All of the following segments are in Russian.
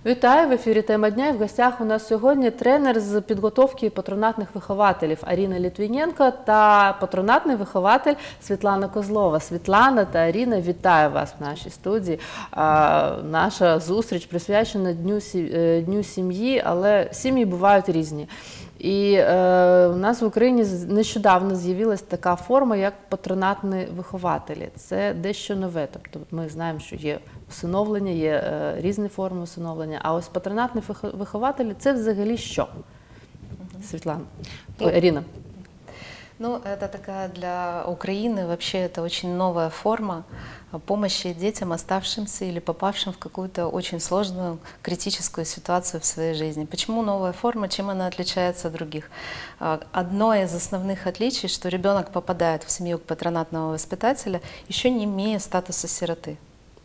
Вітаю, в ефірі «Тема дня». І в гостях у нас сьогодні тренер з підготовки патронатних вихователів Аріна Літвіненко та патронатний вихователь Світлана Козлова. Світлана та Аріна, вітаю вас в нашій студії. Наша зустріч присвячена Дню сім'ї, але сім'ї бувають різні. І у нас в Україні нещодавно з'явилась така форма, як патронатні вихователі. Це дещо нове. Тобто ми знаємо, що є усиновлення, є різні форми усиновлення. А ось патронатні вихователі – це взагалі що? Світлана. Арина. Ну, это такая для Украины вообще это очень новая форма помощи детям, оставшимся или попавшим в какую-то очень сложную критическую ситуацию в своей жизни. Почему новая форма, чем она отличается от других? Одно из основных отличий, что ребенок попадает в семью патронатного воспитателя, еще не имея статуса сироты.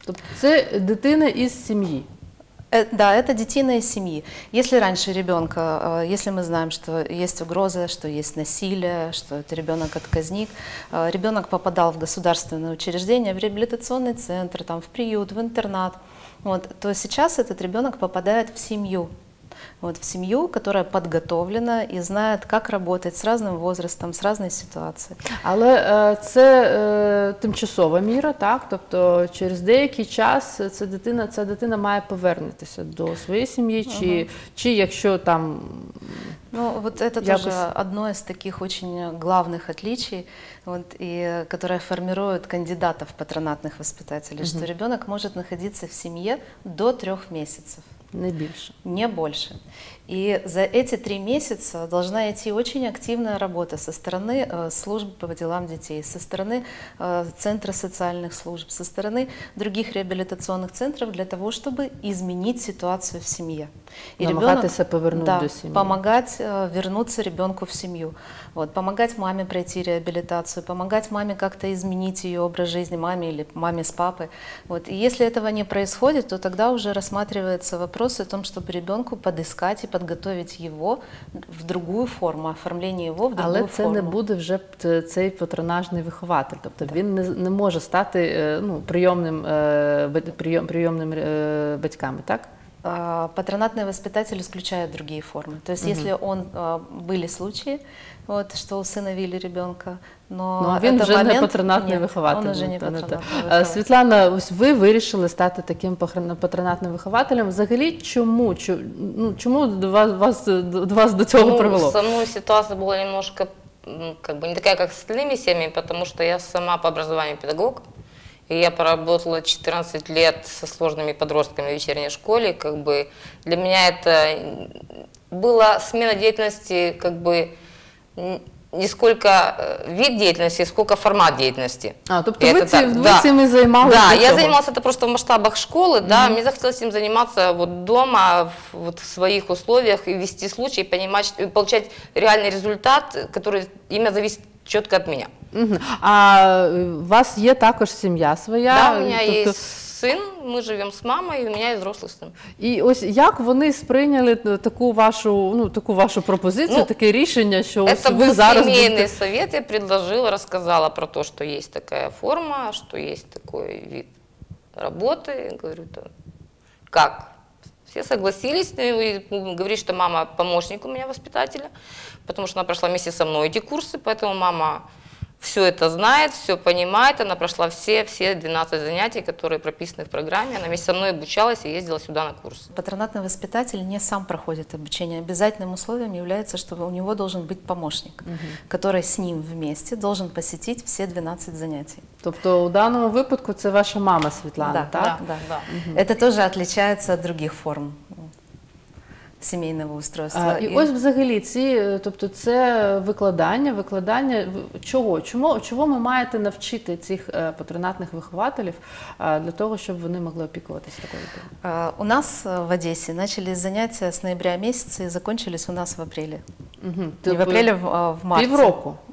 Это дитина из семьи. Да, это детина из семьи. Если раньше ребенка, если мы знаем, что есть угроза, что есть насилие, что это ребенок-отказник, ребенок попадал в государственное учреждение, в реабилитационный центр, там, в приют, в интернат, вот, то сейчас этот ребенок попадает в семью. Вот, в семью, которая подготовлена и знает, как работать с разным возрастом, с разной ситуацией. Але це тимчасова міра, так? Тобто через деякий час ця дитина має повернутися до своєї сім'ї, чи якщо там... Ну, вот это тоже одно из таких очень главных отличий, вот, и которое формирует кандидатов в патронатных воспитателей, что ребенок может находиться в семье до 3 месяцев. Не больше. Не больше. И за эти 3 месяца должна идти очень активная работа со стороны служб по делам детей, со стороны Центра социальных служб, со стороны других реабилитационных центров для того, чтобы изменить ситуацию в семье. И ребенок, до семьи. Помогать вернуться ребенку в семью, вот, помогать маме пройти реабилитацию, помогать маме как-то изменить ее образ жизни, маме или маме с папой. Вот. И если этого не происходит, то тогда уже рассматривается вопрос о том, чтобы ребенку подыскать и подготовить его в другую форму, оформление его в другую форму. Але це не буде вже цей патронажний вихователь, тобто він не може стати прийомним батьками, так? Патронатный воспитатель исключает другие формы. То есть если были случаи, вот, что усыновили ребенка, но він вже не патронатний вихователь. Он уже не патронатний вихователь. Світлана, ось ви вирішили стати таким патронатним вихователем. Взагалі, чому вас до цього привело? Со мной ситуация была немножко не такая, как с остальными семьями, потому что я сама по образованию педагог. И я поработала 14 лет со сложными подростками в вечерней школе. Для меня это была смена деятельности, не сколько вид деятельности, сколько формат деятельности. Тобто ви цим і займалися? Да, я занималась это просто в масштабах школы, да, мне захотелось этим заниматься вот дома, в своих условиях, и вести случай, понимать, получать реальный результат, который именно зависит четко от меня. А у вас є також сім'я своя? Да, у меня есть сын, мы живем с мамой, и у меня есть взрослый сын. І ось як вони сприйняли таку вашу пропозицію, таке рішення, що это ви был зараз... семейный совет, я предложила, рассказала про то, что есть такая форма, что есть такой вид работы. Говорю, как? Все согласились, говорит, что мама помощник у меня воспитателя, потому что она прошла вместе со мной эти курсы, поэтому мама все это знает, все понимает, она прошла все 12 занятий, которые прописаны в программе, она вместе со мной обучалась и ездила сюда на курсы. Патронатный воспитатель не сам проходит обучение, обязательным условием является, что у него должен быть помощник, который с ним вместе должен посетить все 12 занятий. Тобто у даному випадку це ваша мама Світлана, так? Да. Это тоже отличается от других форм сімейного устройства. І ось взагалі це викладання, чого ви маєте навчити цих патронатних вихователів для того, щоб вони могли опікуватися такою дитиною? У нас в Одессе начались занятия с ноября месяца и закончились у нас в апреле. Не в апреле, в марте. Півроку? Да.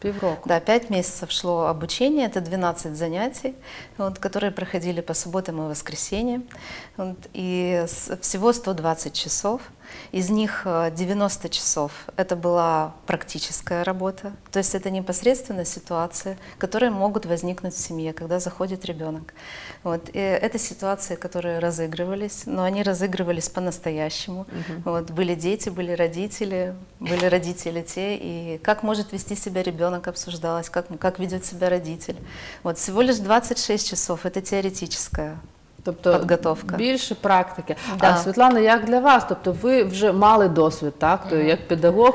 Півроку. Да, 5 месяцев шло обучение, это 12 занятий, вот, которые проходили по субботам и воскресеньям. Вот, и всего 120 часов. Из них 90 часов это была практическая работа, то есть это непосредственно ситуации, которые могут возникнуть в семье, когда заходит ребенок. Вот. И это ситуации, которые разыгрывались, но они разыгрывались по-настоящему. Вот. Были дети, были родители те, и как может вести себя ребенок обсуждалось, как ведет себя родитель. Вот. Всего лишь 26 часов, это теоретическая. Тобто підготовка. Більше практики. Да. А Світлана, як для вас? Тобто ви вже мали досвід, так? То як педагог.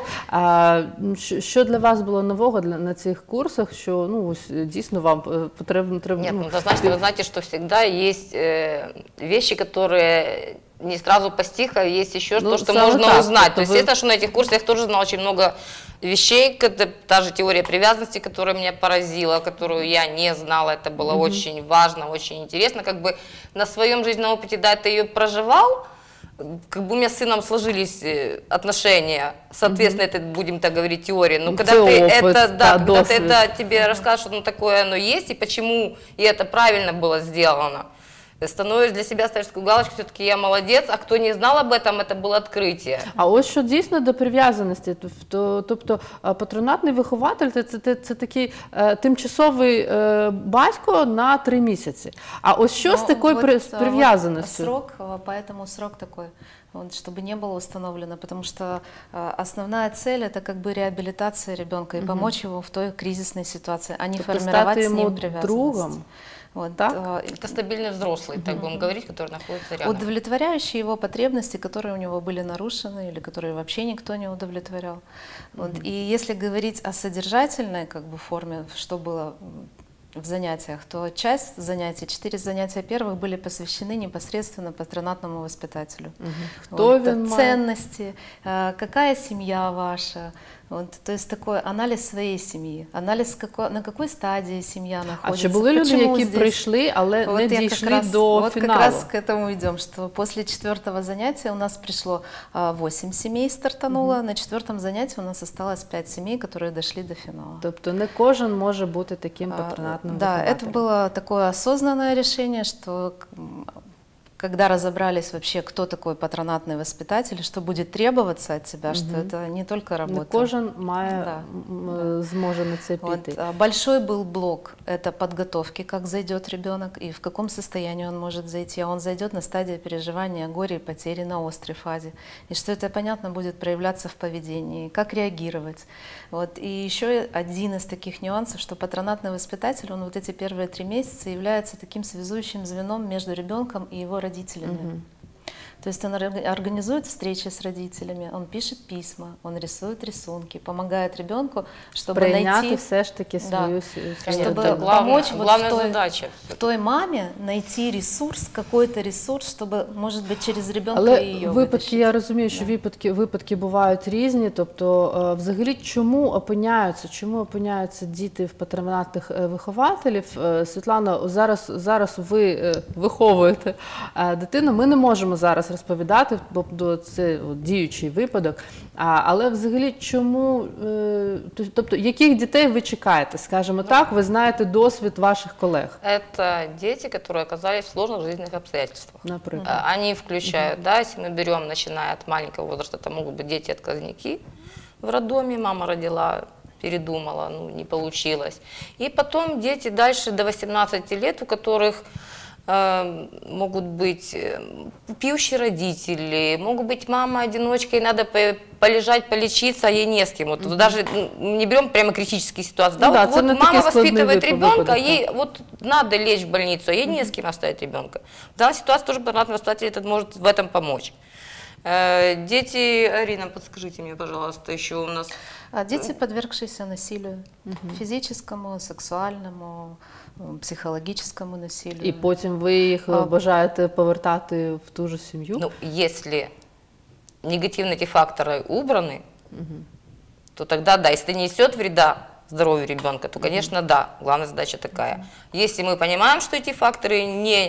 Що для вас було нового на цих курсах, що ну, дійсно вам потрібно... Нет, ну, вы знаете, что всегда есть вещи, которые не сразу постиг, а есть еще то, что можно узнать. То есть, естественно, что на этих курсах я тоже знала очень много вещей, та же теория привязанности, которая меня поразила, которую я не знала, это было очень важно, очень интересно, как бы на своем жизненном опыте, да, это ее проживал, как бы у меня с сыном сложились отношения, соответственно, это, будем так говорить, теория, но когда ты это, да, когда ты это тебе расскажешь, что ну, такое оно есть, и почему, и это правильно было сделано, становишь для себя, ставишь такую галочку, все-таки я молодец, а кто не знал об этом, это было відкриття. А ось що дійсно до прив'язаності, тобто патронатний вихователь це такий тимчасовий батько на 3 місяці. А ось що з такою прив'язаністю? Срок, поэтому срок такой, чтобы не было установлено, потому что основная цель это как бы реабилитация ребенка и помочь его в той кризисной ситуации, а не формировать с ним привязанность. Другом. Вот, это стабильный взрослый, так будем говорить, который находится рядом. Удовлетворяющие его потребности, которые у него были нарушены или которые вообще никто не удовлетворял. Вот, и если говорить о содержательной как бы, форме, что было в занятиях, то часть занятий, 4 занятия первых были посвящены непосредственно патронатному воспитателю. Вот, ценности, какая семья ваша, вот, то есть такой аналіз своєї сім'ї, аналіз на якій стадії сім'я находится. А чи були люди, які прийшли, але не дійшли до фіналу? Вот как раз к этому идем, что после 4-го занятия у нас пришло 8 семей стартануло, на 4-м занятии у нас осталось 5 семей, которые дошли до финала. Тобто не кожен може бути таким патронатним вихователем. Да, это было такое осознанное решение, что когда разобрались вообще, кто такой патронатный воспитатель, что будет требоваться от тебя, что это не только работа. Не кожен зможе на це піти. Вот. Большой был блок, это подготовки, как зайдет ребенок и в каком состоянии он может зайти. А он зайдет на стадии переживания горя и потери на острой фазе. И что это, понятно, будет проявляться в поведении, как реагировать. Вот. И еще один из таких нюансов, что патронатный воспитатель, он вот эти первые 3 месяца является таким связующим звеном между ребенком и его родителями. То есть он организует встречи с родителями, он пишет письма, он рисует рисунки, помогает ребенку, чтобы найти все ж таки свою, чтобы помочь в той маме найти ресурс, какой-то ресурс, чтобы, может быть, через ребенка ее випадки, я розумію, що випадки бувають різні, тобто взагалі чому опиняються діти в патронатних вихователів? Світлано, зараз ви виховуєте дитину, ми не можемо зараз розповідати, бо це діючий випадок, але взагалі чому, тобто яких дітей ви чекаєте, скажімо так, ви знаєте досвід ваших колег? Это дети, которые оказались в сложных жизненных обстоятельствах. Например. Они включают, да, если мы берем, начиная от маленького возраста, это могут быть дети-отказники в роддоме, мама родила, передумала, ну, не получилось. И потом дети дальше до 18 лет, у которых могут быть пьющие родители, могут быть мама-одиночка, и надо полежать, полечиться, а ей не с кем. Вот, даже не берем прямо критические ситуации. Да, вот мама воспитывает ребенка, а ей вот надо лечь в больницу, а ей не с кем оставить ребенка. В данной ситуации тоже патронатный воспитатель этот может в этом помочь. Дети, Арина, подскажите мне, пожалуйста, еще у нас... Дети, подвергшиеся насилию, физическому, сексуальному, психологическому насилию. І потім ви їх бажаєте повертати в ту же сім'ю? Ну, если негативные эти факторы убраны, то тогда да, если несет вреда здоровью ребенка, то, конечно, да, главная задача такая. Если мы понимаем, что эти факторы не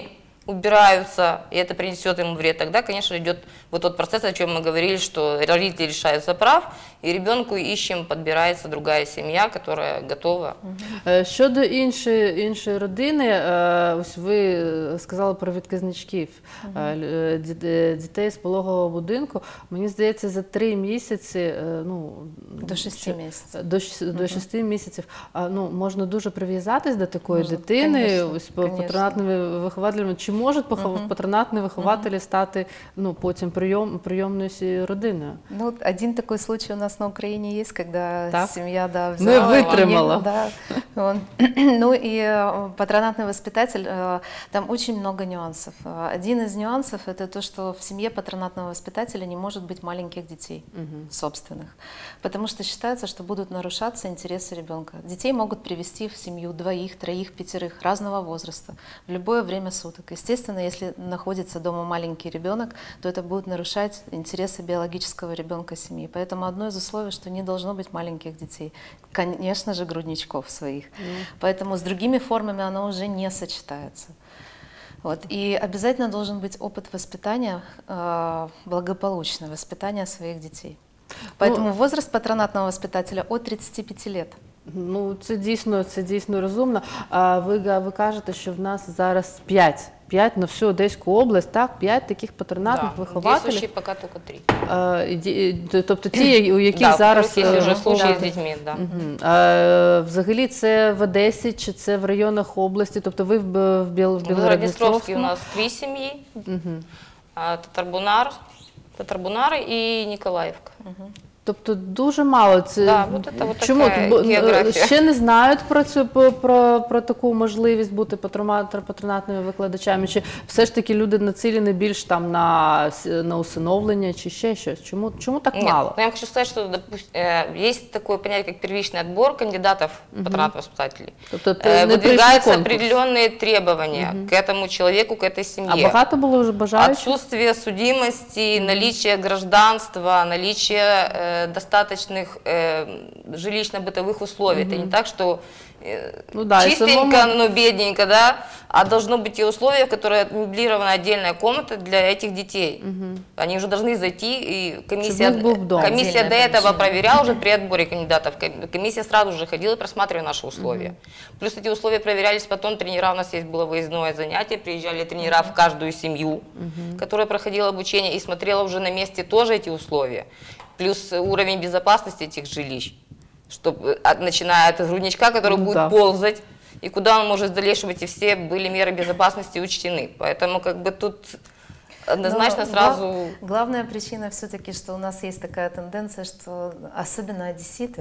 убираются, и это принесет ему вред, тогда, конечно, идет вот тот процесс, о чем мы говорили, что родители лишаются прав, и ребенку ищем, подбирається другая сім'я, яка готова. Щодо іншої родини, ось ви сказали про відказничків, дітей з пологового будинку. Мені здається, за 3 місяці, ну, до 6 місяців. До 6 місяців, ну, можна дуже прив'язатись до такої дитини, конечно, ось патронатними вихователями. Чи можуть патронатні вихователі стати, ну, потім прийомною родиною? Ну, один такой случай у нас на Украине есть, когда семья, да, взяла. Не вытримала. Да, ну и патронатный воспитатель, там очень много нюансов. Один из нюансов – это то, что в семье патронатного воспитателя не может быть маленьких детей собственных, потому что считается, что будут нарушаться интересы ребенка. Детей могут привести в семью 2, 3, 5 разного возраста в любое время суток. Естественно, если находится дома маленький ребенок, то это будет нарушать интересы биологического ребенка семьи. Поэтому одно из условий, что не должно быть маленьких детей. Конечно же, грудничков своих. Поэтому с другими формами оно уже не сочетается. Вот. И обязательно должен быть опыт воспитания, благополучного воспитания своих детей. Поэтому возраст патронатного воспитателя от 35 лет. Ну, це дійсно розумно. Ви кажете, що в нас зараз 5 на всю Одеську область, так? 5 таких патронатних вихователів. Дійсущі поки тільки 3. Тобто ті, у яких зараз... є вже случаї з дітьми, так. Взагалі це в Одесі чи це в районах області? Тобто ви в Білгород-Дністровській у нас 3 сім'ї, Татарбунар і Ніколаївка. Тобто дуже мало. Чому? Ще не знають про таку можливість бути патронатними викладачами? Чи все ж таки люди націлені більш там на усиновлення чи ще щось? Чому так мало? Я вам хочу сказати, що є таке поняття, як первичний відбір кандидатів в патронатних воспитателей. Выдвигаются определенные требования к этому человеку, к этой семье. А багато було вже бажаючих? Отсутствие судимости, наличие гражданства, наличие достаточных жилищно-бытовых условий. Это не так, что чистенько, но бедненько, да, а должно быть те условия, в которые меблирована отдельная комната для этих детей. Они уже должны зайти, и комиссия до этого проверяла уже при отборе кандидатов. Комиссия сразу же ходила и просматривала наши условия. Плюс эти условия проверялись потом, тренера, у нас есть было выездное занятие, приезжали тренера в каждую семью, которая проходила обучение, и смотрела уже на месте тоже эти условия. Плюс уровень безопасности этих жилищ, начиная от грудничка, который будет ползать, и куда он может залезть, чтобы эти все были меры безопасности учтены. Поэтому как бы тут однозначно сразу... Главная причина все-таки, что у нас есть такая тенденция, что особенно одесситы,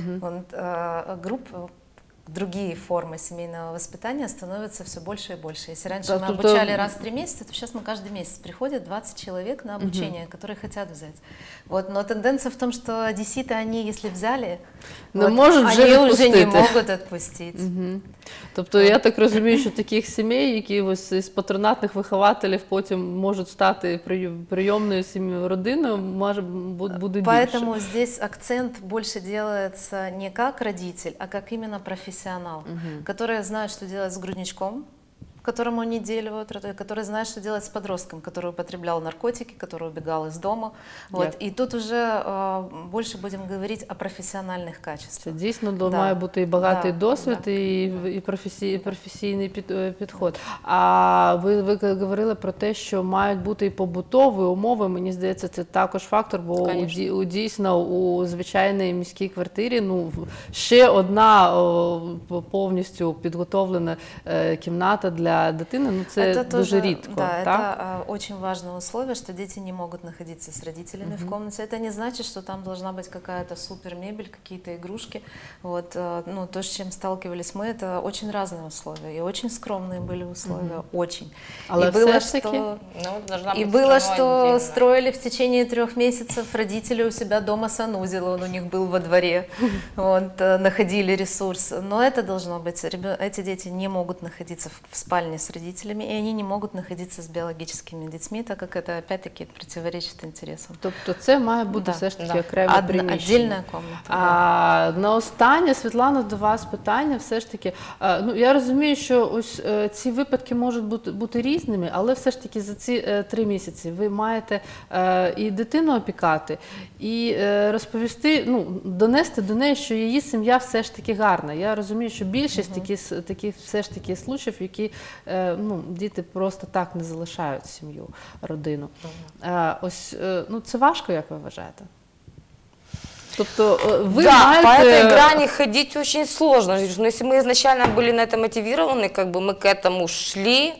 группы, другие формы семейного воспитания становятся все больше и больше. Если раньше мы обучали раз в 3 месяца, то сейчас мы каждый месяц приходят 20 человек на обучение, которые хотят взять. Вот, но тенденция в том, что одесситы, они, если взяли, они уже не могут отпустить. Тобто я так розумію, що таких сімей, які ось із патронатних вихователів потім можуть стати прийомною родиною, буде більше. Поэтому здесь акцент больше делается не как родитель, а как именно профессионал, который знает, что делать с грудничком, которому они деливают, который знает, что делать с подростком, который употреблял наркотики, который убегал из дома. Вот. И тут уже больше будем говорить о професіональних качествах. Це дійсно має бути і багатий досвід, і професійний підход. А ви говорили про те, що мають бути і побутові умови. Мені здається, це також фактор, бо дійсно у звичайній міській квартирі ще одна повністю підготовлена кімната для дитины, это дуже рідко. Да, это очень важное условие, что дети не могут находиться с родителями в комнате. Это не значит, что там должна быть какая-то супер мебель, какие-то игрушки. Вот, то, с чем сталкивались мы, это очень разные условия. И очень скромные были условия, очень. И было, что строили в течение 3 месяцев родители у себя дома санузел, он у них был во дворе, находили ресурс. Но это должно быть, эти дети не могут находиться в спальне спальне с родителями, и они не могут находиться с биологическими детьми, так как это, опять-таки, противоречит интересам. Тобто це має бути Да. все ж таки Да. окреме приміщення. Отдельная комната. да. А на останнє, Світлана, до вас питання все ж таки. Ну, я розумію, що ось ці випадки можуть бути різними, але все ж таки за ці 3 місяці ви маєте і дитину опікати, і розповісти, ну, донести до неї, що її сім'я все ж таки гарна. Я розумію, що більшість таких все ж таки случаїв, які ну, діти просто так не залишають сім'ю, родину. Ось, ну, це важко, як ви вважаєте? Тобто ви Да, маєте... по этой грани ходить очень сложно. Но если мы изначально были на это мотивированы, как бы мы к этому шли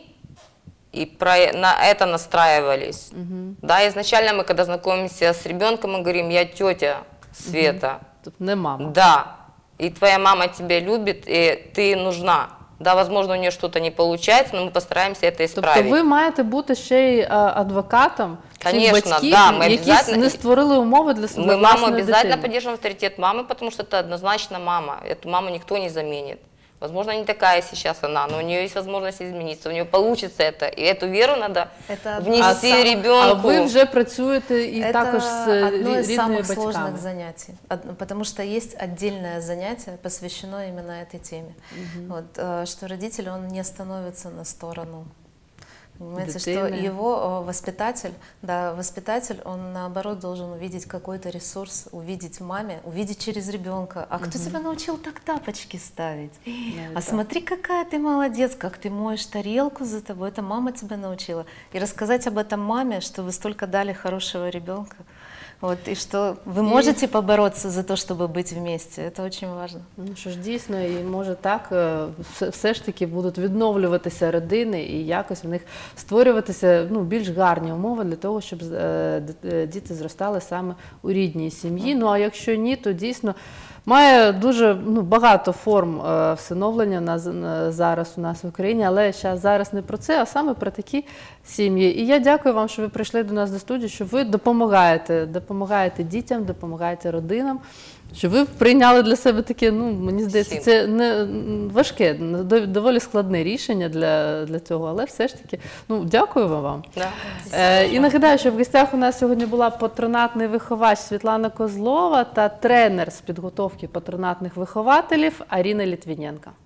и на это настраивались. Да, изначально мы, когда знакомимся с ребенком, мы говорим: я тетя Света. Тобто не мама. Да, и твоя мама тебя любит, и ты нужна. Да, возможно, у нее что-то не получается, но мы постараемся это исправить. Тобто ви маєте бути ще й адвокатом цих Конечно, батьків, да, ми які обов'язково- не створили умови для себе Мы маму власної обязательно дитини. поддерживаем авторитет мамы, потому что это однозначно мама. Эту маму никто не заменит. Возможно, не такая сейчас она, но у нее есть возможность измениться, у нее получится это. И эту веру надо Это внести ребенку. А ви вже працюєте і Это також з одно из рідними самых сложных батьками. занятий, потому что есть отдельное занятие, посвящено именно этой теме. Вот, что родитель, он не становится на сторону. Понимаете, что Дитини. его воспитатель, да, воспитатель, он наоборот должен увидеть какой-то ресурс, увидеть в маме, увидеть через ребенка. А кто тебя научил так тапочки ставить? А смотри, какая ты молодец, как ты моешь тарелку за тобой, это мама тебя научила. И рассказать об этом маме, что вы столько дали хорошего ребенка. Вот, и что вы можете побороться за то, чтобы быть вместе. Это очень важно. Ну що ж, дійсно, і може так, все ж таки будуть відновлюватися родини і якось в них створюватися, ну, більш гарні умови для того, щоб діти зростали саме у рідній сім'ї. Ну а якщо ні, то дійсно має дуже, ну, багато форм всиновлення зараз у нас в Україні, але зараз не про це, а саме про такі сім'ї. І я дякую вам, що ви прийшли до нас до студії, що ви допомагаєте дітям, допомагаєте родинам, що ви прийняли для себе таке, ну, мені здається, це не важке, доволі складне рішення для цього, але все ж таки, ну, дякую вам. Да. І нагадаю, що в гостях у нас сьогодні була патронатний виховач Світлана Козлова та тренер з підготовки патронатних вихователів Аріна Літвіненко.